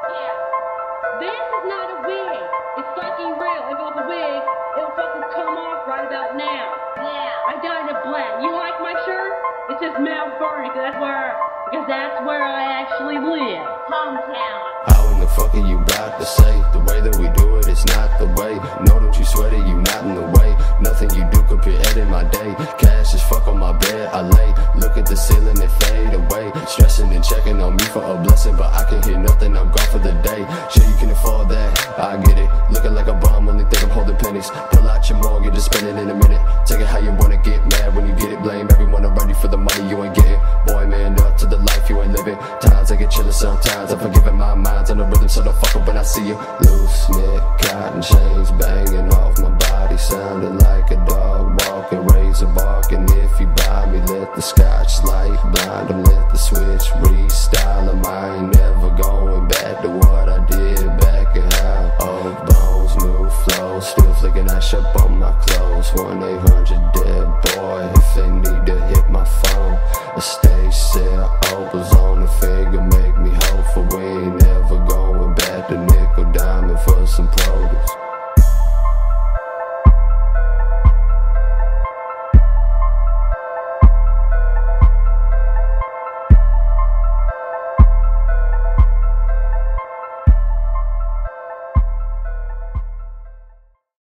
Yeah. This is not a wig. It's fucking real. If it was a wig, it'll fucking come off right about now. Yeah. I dyed it black. You like my shirt? It says Mount Vernon, because that's where I actually live. Hometown. How in the fuck are you about to say? The way that we do it, it's not the way. No, don't you sweat it, you not in the way. Nothing you do could be ending my day. Cash is fuck on my bed, I lay. Look at the ceiling, it fade away. Stressing and checking on me for a blessing, but I can hear nothing, I'm gone for the day. Sure you can afford that, I get it. Looking like a bum, only think I'm holding pennies. Pull out your mortgage and spend it in a minute. Take it how you wanna, get mad when you get it. Blame everyone around you for the money you ain't getting. Boy, man, up to the life you ain't living. Times I get chillin' sometimes, I'm forgiving my mind's on the rhythm, so don't fuck up when I see you. Loose knit, cotton chains banging off my body, sounding like a dog walking, razor barking. If you buy me, let the scotch light blind him, let the switch restyle him. I ain't never going back to what I did back in how. Old bones, new flows, still flicking ash up on my clothes. 1-800-DEAD-BOY if they need to hit my phone. A stage sale, opals on the finger, make me hopeful. We ain't never going back to nickel diamond for some produce.